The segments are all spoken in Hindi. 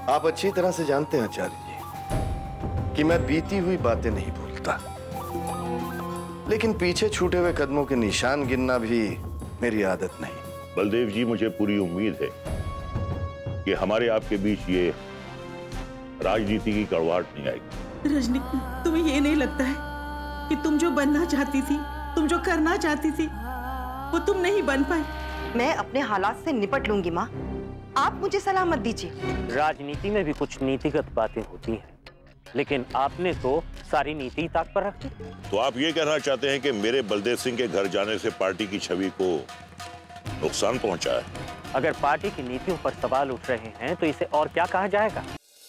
आप अच्छी तरह से जानते हैं आचार्य जी कि मैं बीती हुई बातें नहीं भूलता, लेकिन पीछे छूटे हुए कदमों के निशान गिनना भी मेरी आदत नहीं। बलदेव जी, मुझे पूरी उम्मीद है कि हमारे आपके बीच ये राजनीति की कड़वाहट नहीं आएगी। रजनी, तुम्हें ये नहीं लगता है कि तुम जो बनना चाहती थी, तुम जो करना चाहती थी, वो तुम नहीं बन पाई? मैं अपने हालात से निपट लूंगी माँ, आप मुझे सलाह मत दीजिए। राजनीति में भी कुछ नीतिगत बातें होती हैं, लेकिन आपने तो सारी नीति ताक पर रख दी। तो आप ये कहना चाहते हैं कि मेरे बलदेव सिंह के घर जाने से पार्टी की छवि को नुकसान पहुंचा है? अगर पार्टी की नीतियों पर सवाल उठ रहे हैं तो इसे और क्या कहा जाएगा?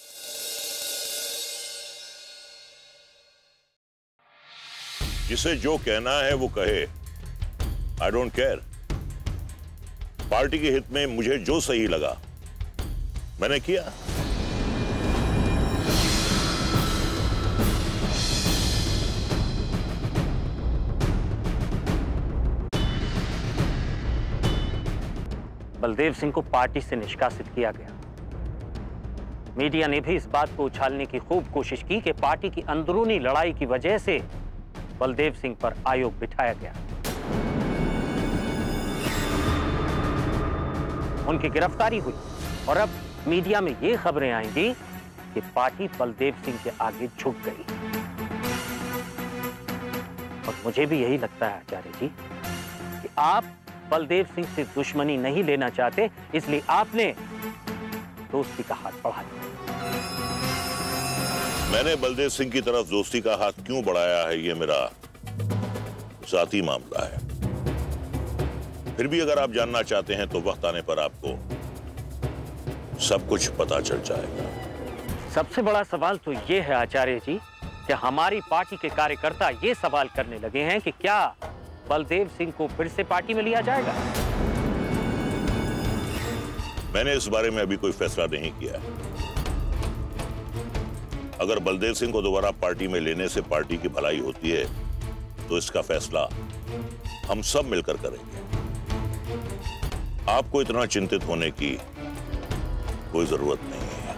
जिसे जो कहना है वो कहे, आई डोंट केयर। पार्टी के हित में मुझे जो सही लगा मैंने किया। बलदेव सिंह को पार्टी से निष्कासित किया गया। मीडिया ने भी इस बात को उछालने की खूब कोशिश की कि पार्टी की अंदरूनी लड़ाई की वजह से बलदेव सिंह पर आयोग बिठाया गया। उनकी गिरफ्तारी हुई और अब मीडिया में ये खबरें आएंगी कि पार्टी बलदेव सिंह के आगे झुक गई। और मुझे भी यही लगता है आचार्य जी कि आप बलदेव सिंह से दुश्मनी नहीं लेना चाहते, इसलिए आपने दोस्ती का हाथ बढ़ा दिया। मैंने बलदेव सिंह की तरफ दोस्ती का हाथ क्यों बढ़ाया है, ये मेरा जाती मामला है। फिर भी अगर आप जानना चाहते हैं तो वक्त आने पर आपको सब कुछ पता चल जाएगा। सबसे बड़ा सवाल तो यह है आचार्य जी कि हमारी पार्टी के कार्यकर्ता ये सवाल करने लगे हैं कि क्या बलदेव सिंह को फिर से पार्टी में लिया जाएगा? मैंने इस बारे में अभी कोई फैसला नहीं किया है। अगर बलदेव सिंह को दोबारा पार्टी में लेने से पार्टी की भलाई होती है तो इसका फैसला हम सब मिलकर करेंगे। आपको इतना चिंतित होने की कोई जरूरत नहीं है।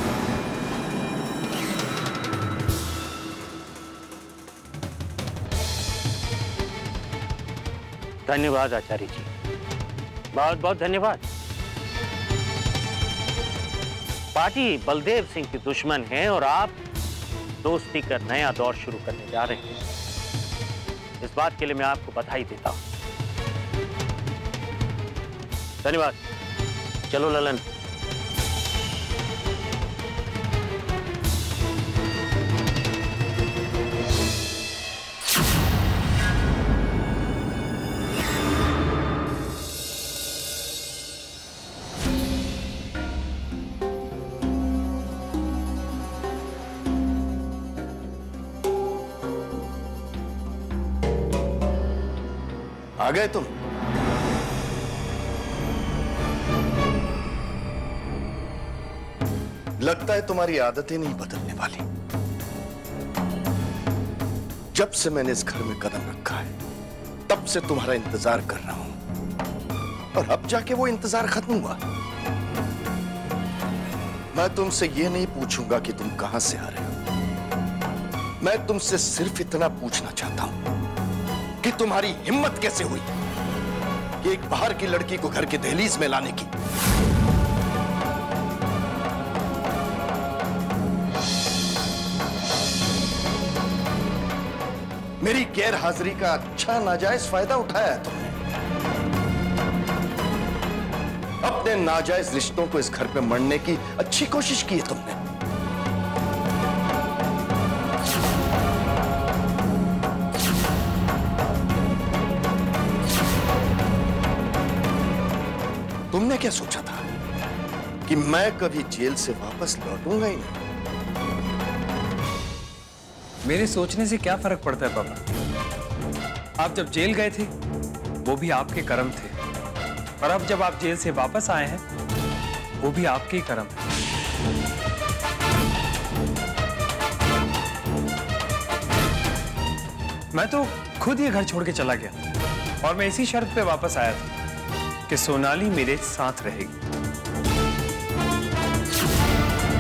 धन्यवाद आचार्य जी, बहुत बहुत धन्यवाद। पार्टी बलदेव सिंह की दुश्मन है और आप दोस्ती का नया दौर शुरू करने जा रहे हैं। इस बात के लिए मैं आपको बधाई देता हूं। धन्यवाद। चलो ललन। आ गए तुम? लगता है तुम्हारी आदतें नहीं बदलने वाली। जब से मैंने इस घर में कदम रखा है तब से तुम्हारा इंतजार कर रहा हूं और अब जाके वो इंतजार खत्म हुआ। मैं तुमसे ये नहीं पूछूंगा कि तुम कहां से आ रहे हो। मैं तुमसे सिर्फ इतना पूछना चाहता हूं कि तुम्हारी हिम्मत कैसे हुई कि एक बाहर की लड़की को घर के दहलीज में लाने की। मेरी गैर हाजिरी का अच्छा नाजायज फायदा उठाया है तुमने। अपने नाजायज रिश्तों को इस घर पे मढ़ने की अच्छी कोशिश की है तुमने। तुमने क्या सोचा था कि मैं कभी जेल से वापस लौटूंगा ही नहीं? मेरे सोचने से क्या फर्क पड़ता है पापा? आप जब जेल गए थे वो भी आपके कर्म थे, और अब जब आप जेल से वापस आए हैं वो भी आपके ही कर्म है। मैं तो खुद ये घर छोड़ के चला गया और मैं इसी शर्त पे वापस आया था कि सोनाली मेरे साथ रहेगी।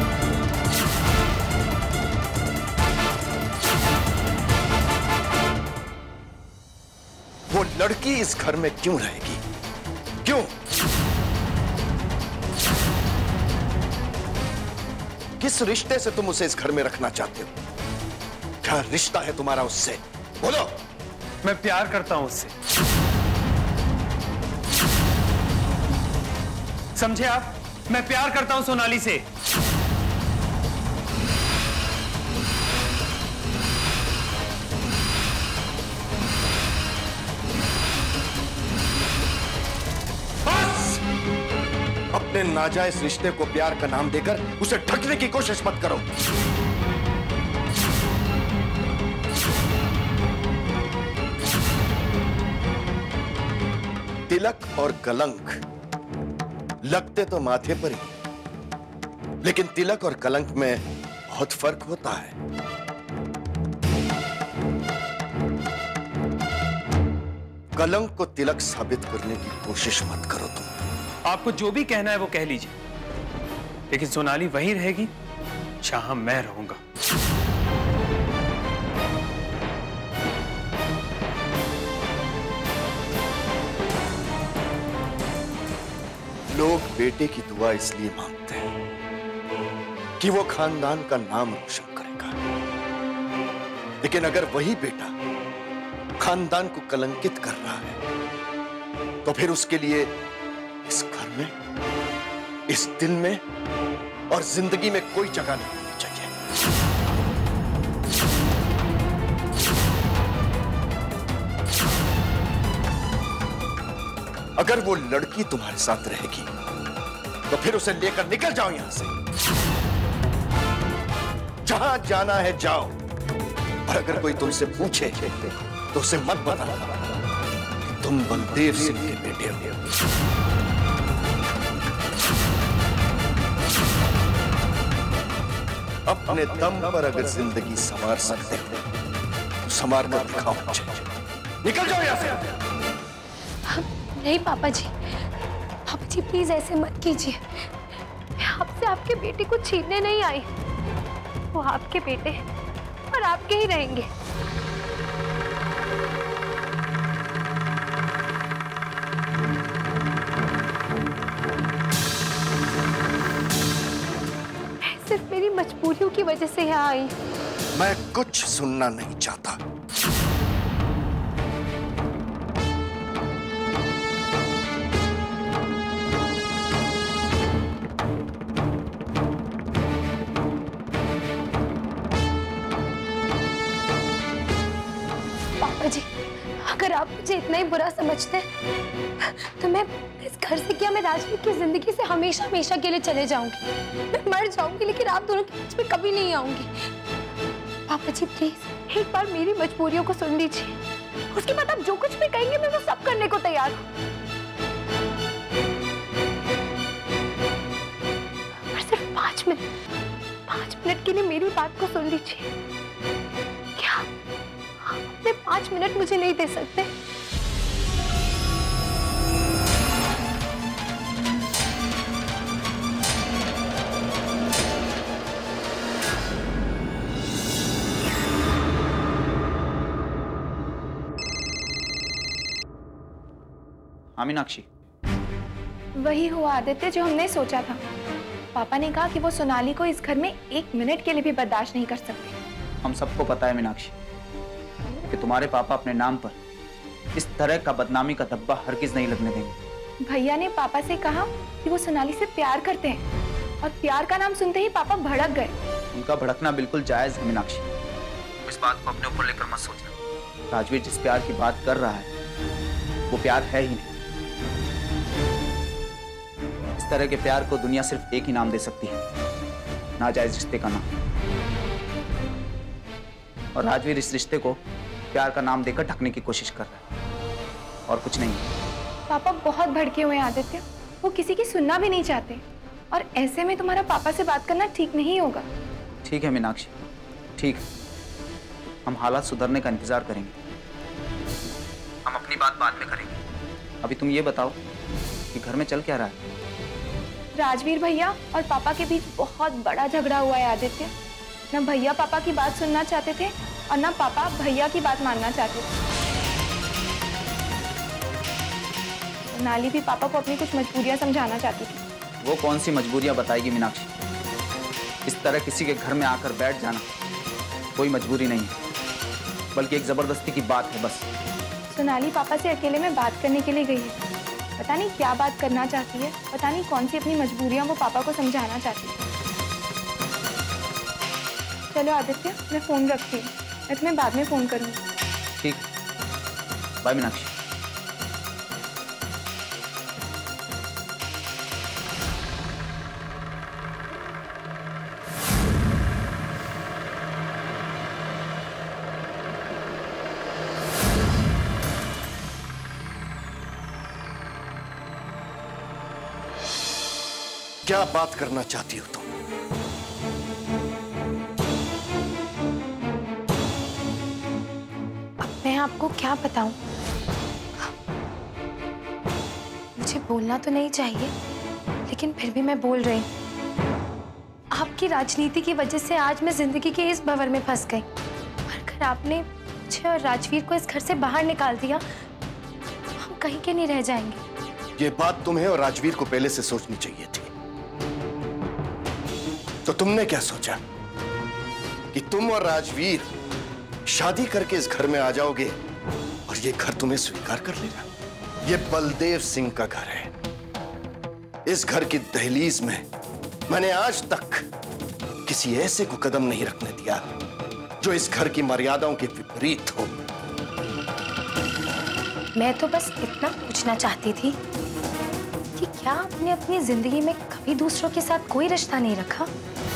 लड़की इस घर में क्यों रहेगी? क्यों? किस रिश्ते से तुम उसे इस घर में रखना चाहते हो? क्या रिश्ता है तुम्हारा उससे? बोलो। मैं प्यार करता हूं उससे, समझे आप? मैं प्यार करता हूं सोनाली से। बस! अपने नाजायज रिश्ते को प्यार का नाम देकर उसे ढकने की कोशिश मत करो। तिलक और कलंक लगते तो माथे पर ही, लेकिन तिलक और कलंक में बहुत फर्क होता है। कलंक को तिलक साबित करने की कोशिश मत करो तुम। आपको जो भी कहना है वो कह लीजिए, लेकिन सोनाली वहीं रहेगी जहां मैं रहूंगा। लोग बेटे की दुआ इसलिए मांगते हैं कि वो खानदान का नाम रोशन करेगा, लेकिन अगर वही बेटा खानदान को कलंकित कर रहा है तो फिर उसके लिए इस घर में, इस दिल में और जिंदगी में कोई जगह नहीं होनी चाहिए। अगर वो लड़की तुम्हारे साथ रहेगी तो फिर उसे लेकर निकल जाओ यहां से। जहां जाना है जाओ, और अगर कोई तुमसे पूछे तो उसे मत बताना कि तुम बलदेव सिंह के बेटे हो। अपने दम पर अगर जिंदगी संवार सकते हो तो संवार कर दिखाओ मुझे। निकल जाओ यहां से। नहीं पापा जी प्लीज ऐसे मत कीजिए। मैं आपसे आपके बेटे को छीनने नहीं आई। वो आपके बेटे और आपके ही रहेंगे। मैं सिर्फ मेरी मजबूरियों की वजह से यहाँ आई। मैं कुछ सुनना नहीं चाहता। जी, अगर आप मुझे इतना ही बुरा समझते हैं तो मैं इस घर से क्या, मैं राजवीर की जिंदगी से हमेशा हमेशा के लिए चले जाऊंगी। मैं मर जाऊंगी लेकिन आप दोनों के बीच में कभी नहीं आऊंगी। पापा जी प्लीज एक बार मेरी मजबूरियों को सुन लीजिए। उसके बाद आप जो कुछ भी कहेंगे मैं वो सब करने को तैयार हूँ। और सिर्फ 5 मिनट के लिए मेरी बात को सुन लीजिए। क्या 5 मिनट मुझे नहीं दे सकते? हाँ मीनाक्षी, वही हुआ आदित्य जो हमने सोचा था। पापा ने कहा कि वो सोनाली को इस घर में 1 मिनट के लिए भी बर्दाश्त नहीं कर सकते। हम सबको पता है मीनाक्षी कि तुम्हारे पापा अपने नाम पर इस तरह का बदनामी का धब्बा हरगिज नहीं लगने देंगे। भैया ने पापा से कहा कि वो सोनाली से प्यार करते हैं और प्यार का नाम सुनते ही पापा भड़क गए। उनका भड़कना बिल्कुल जायज है मीनाक्षी, इस बात को अपने ऊपर लेकर मत सोचना। राजवीर जिस प्यार की बात कर रहा है वो प्यार है ही नहीं। इस तरह के प्यार को दुनिया सिर्फ एक ही नाम दे सकती है, नाजायज रिश्ते का नाम। और राजवीर इस रिश्ते को प्यार का नाम देकर ढकने की कोशिश कर रहा है और कुछ नहीं। पापा बहुत भड़के हुए हैं आदित्य, वो किसी की सुनना भी नहीं चाहते और ऐसे में तुम्हारा पापा से बात करना ठीक नहीं होगा। ठीक है मीनाक्षी, ठीक है, हम हालात सुधरने का इंतजार करेंगे। हम अपनी बात बाद में करेंगे। अभी तुम ये बताओ कि घर में चल क्या रहा है? राजवीर भैया और पापा के बीच बहुत बड़ा झगड़ा हुआ है आदित्य। ना भैया पापा की बात सुनना चाहते थे और ना पापा भैया की बात मानना चाहते थे। सोनाली भी पापा को अपनी कुछ मजबूरियां समझाना चाहती थी। वो कौन सी मजबूरियां बताएगी मीनाक्षी? इस तरह किसी के घर में आकर बैठ जाना कोई मजबूरी नहीं है, बल्कि एक जबरदस्ती की बात है बस। सोनाली पापा से अकेले में बात करने के लिए गई है। पता नहीं क्या बात करना चाहती है, पता नहीं कौन सी अपनी मजबूरियां वो पापा को समझाना चाहती है। चलो आदित्य, मैं फोन रखती हूँ, मैं तुम्हें बाद में फोन करूँगी। ठीक, बाय मीनाक्षी। क्या बात करना चाहती हो तुम? अब मैं आपको क्या बताऊं? मुझे बोलना तो नहीं चाहिए, लेकिन फिर भी मैं बोल रही हूं। आपकी राजनीति की वजह से आज मैं जिंदगी के इस भंवर में फंस गई। और अगर आपने मुझे और राजवीर को इस घर से बाहर निकाल दिया, हम कहीं के नहीं रह जाएंगे। ये बात तुम्हें और राजवीर को पहले से सोचनी चाहिए थी। तो तुमने क्या सोचा कि तुम और राजवीर शादी करके इस घर में आ जाओगे और ये घर तुम्हें स्वीकार कर लेगा? ये बलदेव सिंह का घर है। इस घर की दहलीज में मैंने आज तक किसी ऐसे को कदम नहीं रखने दिया जो इस घर की मर्यादाओं के विपरीत हो। मैं तो बस इतना पूछना चाहती थी कि क्या आपने अपनी जिंदगी में कभी दूसरों के साथ कोई रिश्ता नहीं रखा?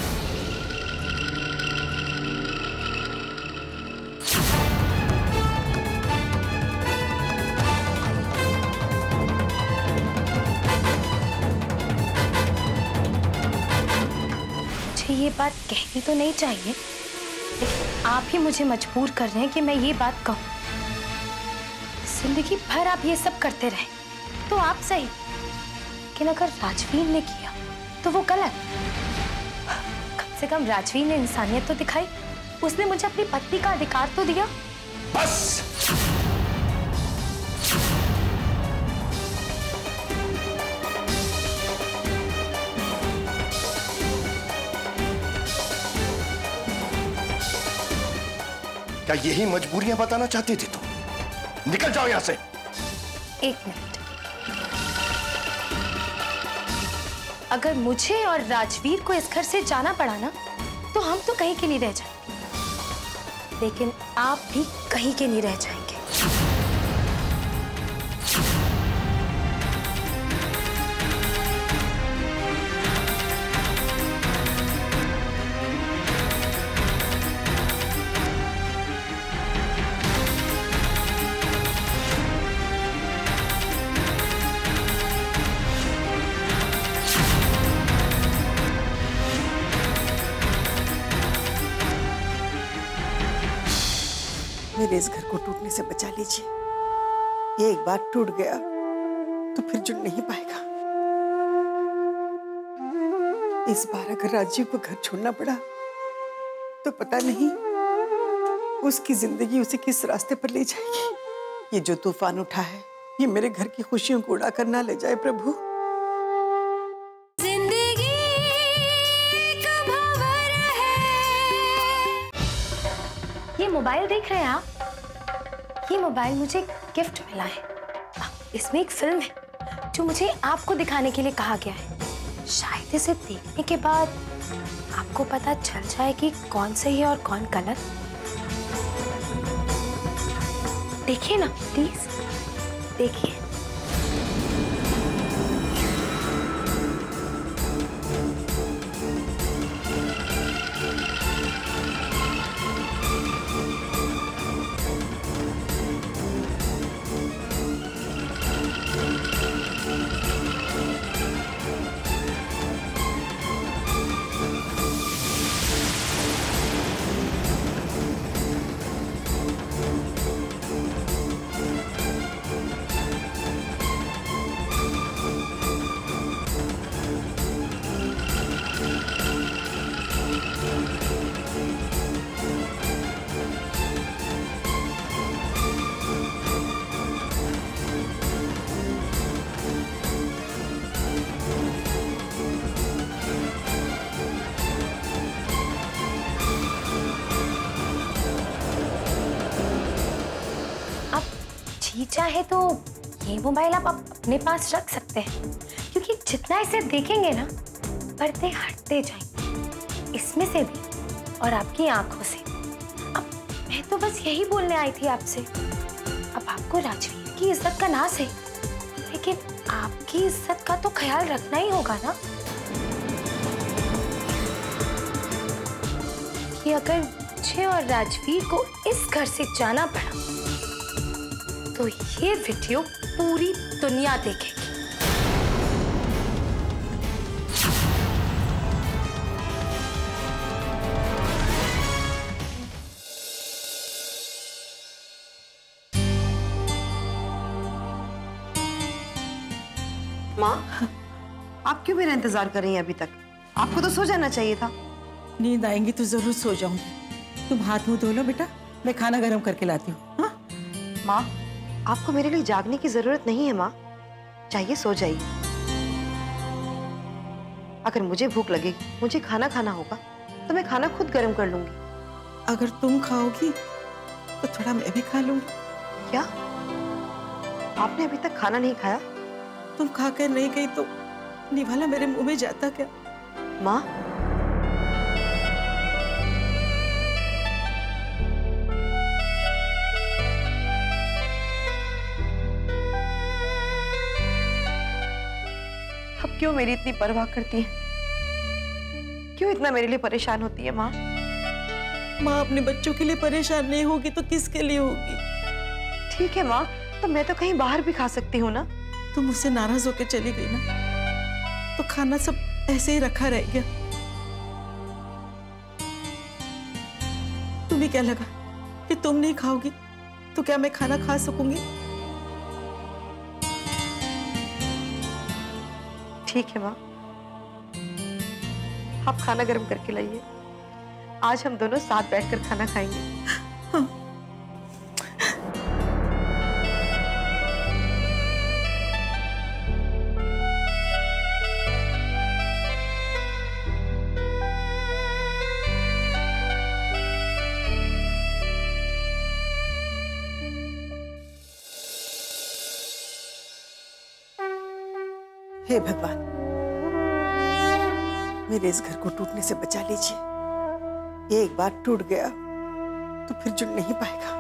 मुझे ये बात कहनी तो नहीं चाहिए, लेकिन आप ही मुझे मजबूर कर रहे हैं कि मैं ये बात कहूं। जिंदगी भर आप ये सब करते रहे तो आप सही, लेकिन अगर राजवीर ने किया तो वो गलत। कम से कम राजवीर ने इंसानियत तो दिखाई, उसने मुझे अपनी पत्नी का अधिकार तो दिया। बस क्या यही मजबूरियां बताना चाहती थी तुम? निकल जाओ यहां से। एक मिनट, अगर मुझे और राजवीर को इस घर से जाना पड़ा ना, तो हम तो कहीं के नहीं रह जाएंगे, लेकिन आप भी कहीं के नहीं रह जाएंगे। मेरे इस घर को टूटने से बचा लीजिए। ये एक बार टूट गया तो फिर जुड़ नहीं पाएगा। इस बार अगर राजीव को घर छोड़ना पड़ा तो पता नहीं उसकी जिंदगी उसे किस रास्ते पर ले जाएगी। ये जो तूफान उठा है, ये मेरे घर की खुशियों को उड़ा कर ना ले जाए प्रभु। ये मोबाइल देख रहे हैं आप? ये मोबाइल मुझे गिफ्ट मिला है। इसमें एक फिल्म है जो मुझे आपको दिखाने के लिए कहा गया है। शायद इसे देखने के बाद आपको पता चल जाए कि कौन सही है और कौन गलत। देखिए ना प्लीज, देखिए। चाहे तो ये मोबाइल आप अपने पास रख सकते हैं, क्योंकि जितना इसे देखेंगे ना पर्दे हटते जाएंगे, इसमें से भी और आपकी आंखों से। अब मैं तो बस यही बोलने आई थी आपसे। अब आपको राजवीर की इज्जत का नाज है, लेकिन आपकी इज्जत का तो ख्याल रखना ही होगा ना, कि अगर मुझे और राजवीर को इस घर से जाना पड़ा तो ये वीडियो पूरी दुनिया देखेगी। माँ, आप क्यों मेरा इंतजार कर रही हैं अभी तक? आपको तो सो जाना चाहिए था। नींद आएंगी तो जरूर सो जाऊंगी। तुम हाथ मुंह धो लो बेटा, मैं खाना गर्म करके लाती हूँ। हाँ? माँ, आपको मेरे लिए जागने की जरूरत नहीं है माँ, चाहिए सो जाइए। अगर मुझे भूख लगेगी, मुझे खाना खाना होगा, तो मैं खाना खुद गर्म कर लूंगी। अगर तुम खाओगी तो थोड़ा मैं भी खा लूंगी। क्या? आपने अभी तक खाना नहीं खाया? तुम खाकर नहीं गई तो निवाला मेरे मुंह में जाता क्या? माँ, अब क्यों मेरी इतनी परवाह करती है? क्यों इतना मेरे लिए परेशान होती है माँ? माँ अपने बच्चों के लिए परेशान नहीं होगी तो किसके लिए होगी? ठीक है माँ, तो मैं तो कहीं बाहर भी खा सकती हूँ ना। तुम मुझसे नाराज होकर चली गई ना, तो खाना सब ऐसे ही रखा रह गया। तुम्हें क्या लगा कि तुम नहीं खाओगी तो क्या मैं खाना खा सकूंगी? ठीक है माँ, आप खाना गर्म करके लाइए। आज हम दोनों साथ बैठकर खाना खाएंगे। हाँ। हे भगवान, मेरे इस घर को टूटने से बचा लीजिए। ये एक बार टूट गया तो फिर जुड़ नहीं पाएगा।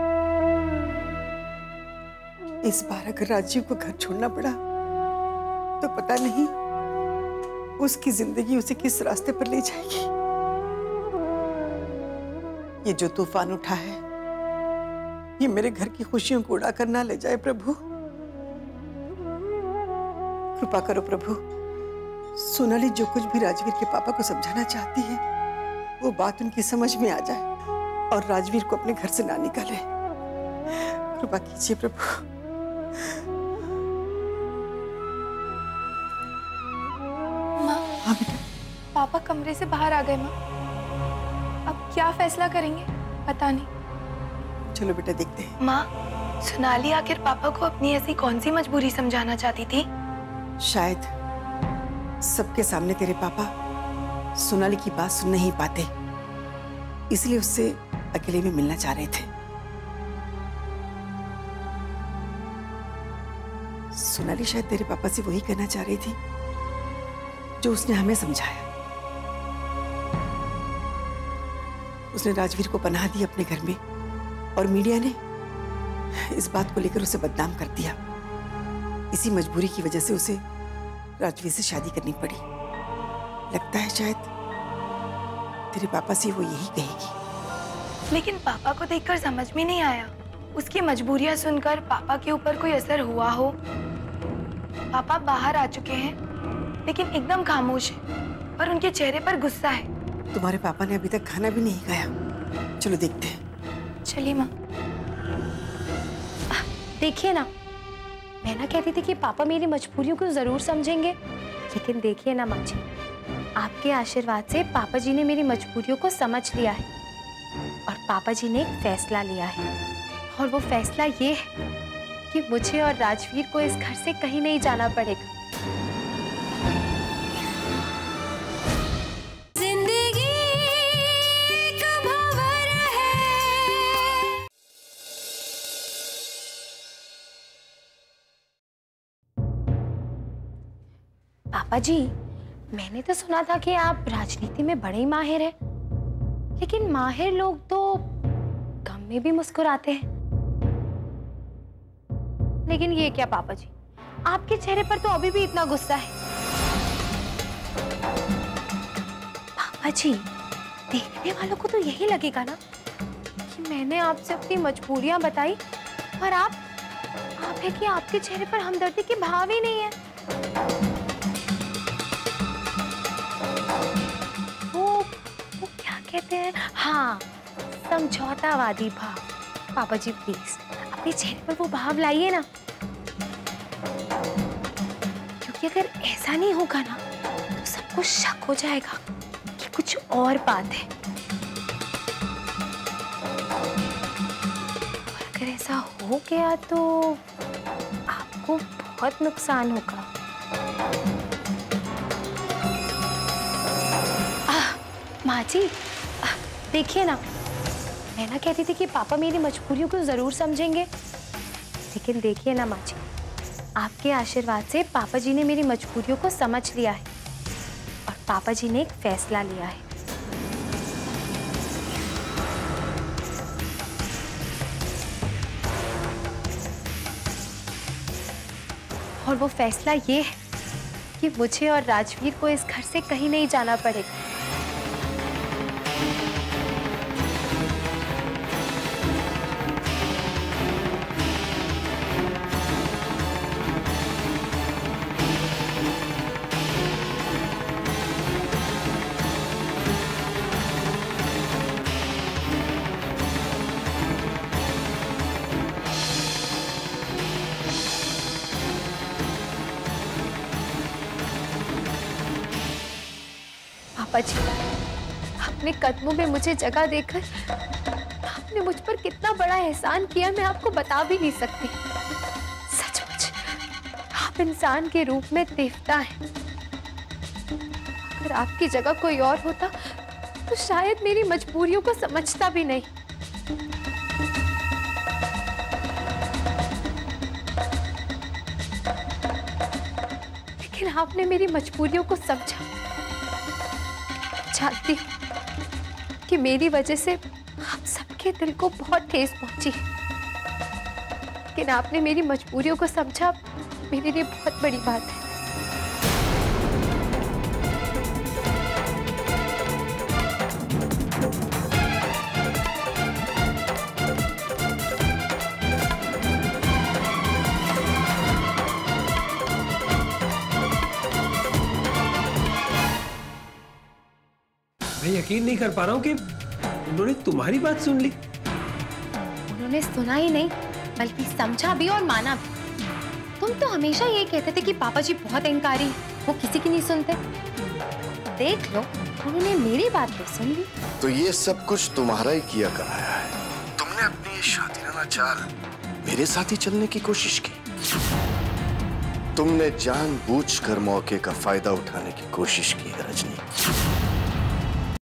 इस बार अगर राजीव को घर छोड़ना पड़ा तो पता नहीं उसकी जिंदगी उसे किस रास्ते पर ले जाएगी। ये जो तूफान उठा है, ये मेरे घर की खुशियों को उड़ा कर ना ले जाए प्रभु। कृपा करो प्रभु, सोनाली जो कुछ भी राजवीर के पापा को समझाना चाहती है वो बात उनकी समझ में आ जाए और राजवीर को अपने घर से ना निकाले। कृपा कीजिए प्रभु। माँ, हाँ बेटा। पापा कमरे से बाहर आ गए माँ। अब क्या फैसला करेंगे पता नहीं। चलो बेटा देखते हैं। माँ, सोनाली आखिर पापा को अपनी ऐसी कौन सी मजबूरी समझाना चाहती थी? शायद सबके सामने तेरे पापा सोनाली की बात सुन नहीं पाते, इसलिए उससे अकेले में मिलना चाह रहे थे। सोनाली शायद तेरे पापा से वही कहना चाह रही थी जो उसने हमें समझाया। उसने राजवीर को पनाह दी अपने घर में और मीडिया ने इस बात को लेकर उसे बदनाम कर दिया। इसी मजबूरी की वजह से उसे राजवीर से शादी करनी पड़ी। लगता है शायद तेरे पापा से वो यही कहेगी। लेकिन पापा को देखकर समझ में नहीं आया, उसकी मजबूरियां सुनकर पापा के ऊपर कोई असर हुआ हो। पापा बाहर आ चुके हैं लेकिन एकदम खामोश है और उनके चेहरे पर गुस्सा है। तुम्हारे पापा ने अभी तक खाना भी नहीं खाया। चलो देखते हैं। चलिए माँ। देखिए ना, मैं ना कहती थी कि पापा मेरी मजबूरियों को जरूर समझेंगे, लेकिन देखिए ना माँ जी, आपके आशीर्वाद से पापा जी ने मेरी मजबूरियों को समझ लिया है और पापा जी ने एक फैसला लिया है। और वो फैसला ये है कि मुझे और राजवीर को इस घर से कहीं नहीं जाना पड़ेगा। पापा जी, मैंने तो सुना था कि आप राजनीति में बड़े ही माहिर हैं, लेकिन माहिर लोग तो गम में भी मुस्कुराते हैं। लेकिन ये क्या पापा जी, आपके चेहरे पर तो अभी भी इतना गुस्सा है। पापा जी, देखने वालों को तो यही लगेगा ना कि मैंने आपसे अपनी मजबूरियां बताई और आप है कि आपके चेहरे पर हमदर्दी के भाव ही नहीं है। वो क्या कहते हैं, हाँ, समझौतावादी भाव। पापा जी प्लीज अपने चेहरे पर वो भाव लाइए ना, क्योंकि अगर ऐसा नहीं होगा ना तो सबको शक हो जाएगा कि कुछ और बात है। और अगर ऐसा हो गया तो आपको बहुत नुकसान होगा। माँ जी, देखिए ना, मैं ना कहती थी कि पापा मेरी मजबूरियों को जरूर समझेंगे, लेकिन देखिए ना माँ जी, आपके आशीर्वाद से पापा जी ने मेरी मजबूरियों को समझ लिया है और पापा जी ने एक फैसला लिया है। और वो फैसला ये है कि मुझे और राजवीर को इस घर से कहीं नहीं जाना पड़ेगा। पापा जी, अपने कदमों में मुझे जगह देकर आपने मुझ पर कितना बड़ा एहसान किया, मैं आपको बता भी नहीं सकती। सचमुच आप इंसान के रूप में देवता हैं। अगर आपकी जगह कोई और होता तो शायद मेरी मजबूरियों को समझता भी नहीं। लेकिन आपने मेरी मजबूरियों को समझा। जानती हूँ कि मेरी वजह से आप सबके दिल को बहुत ठेस पहुंची, लेकिन आपने मेरी मजबूरियों को समझा, मेरे लिए बहुत बड़ी बात है। मैं यकीन नहीं कर पा रहा हूँ कि उन्होंने तुम्हारी बात सुन ली। उन्होंने सुना ही नहीं बल्कि समझा भी और माना भी। तुम तो हमेशा ये कहते थे कि पापा जी बहुत अहंकारी, वो किसी की नहीं सुनते। देख लो, उन्होंने मेरी बात तो सुन ली। तो ये सब कुछ तुम्हारा ही किया कराया है। तुमने अपनी ये शातिराना चाल मेरे साथ ही चलने की कोशिश की। तुमने जानबूझकर मौके का फायदा उठाने की कोशिश की है रजनी।